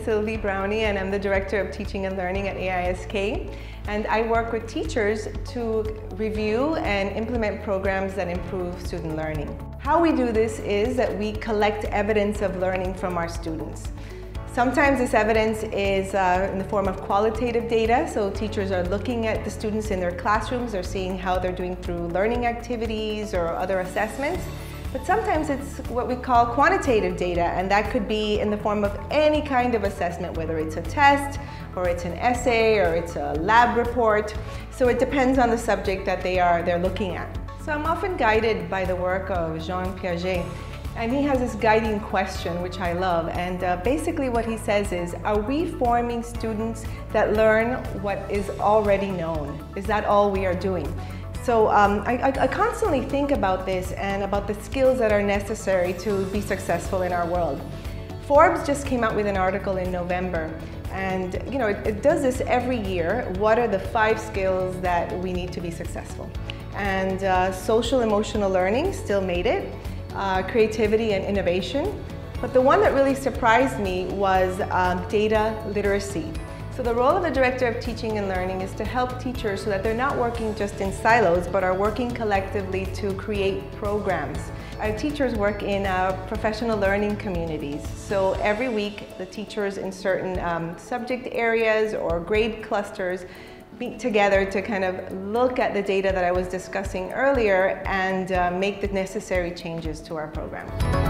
is Sylvie Brownie, and I'm the Director of Teaching and Learning at AISK. And I work with teachers to review and implement programs that improve student learning. How we do this is that we collect evidence of learning from our students. Sometimes this evidence is in the form of qualitative data, so teachers are looking at the students in their classrooms, they're seeing how they're doing through learning activities or other assessments. But sometimes it's what we call quantitative data, and that could be in the form of any kind of assessment, whether it's a test, or it's an essay, or it's a lab report. So it depends on the subject that they're looking at. So I'm often guided by the work of Jean Piaget. And he has this guiding question, which I love, and basically what he says is, are we forming students that learn what is already known? Is that all we are doing? So I constantly think about this and about the skills that are necessary to be successful in our world. Forbes just came out with an article in November, and it does this every year. What are the 5 skills that we need to be successful? And social emotional learning still made it. Creativity and innovation. But the one that really surprised me was data literacy. So the role of the Director of Teaching and Learning is to help teachers so that they're not working just in silos, but are working collectively to create programs. Our teachers work in professional learning communities. So every week, the teachers in certain subject areas or grade clusters meet together to kind of look at the data that I was discussing earlier and make the necessary changes to our program.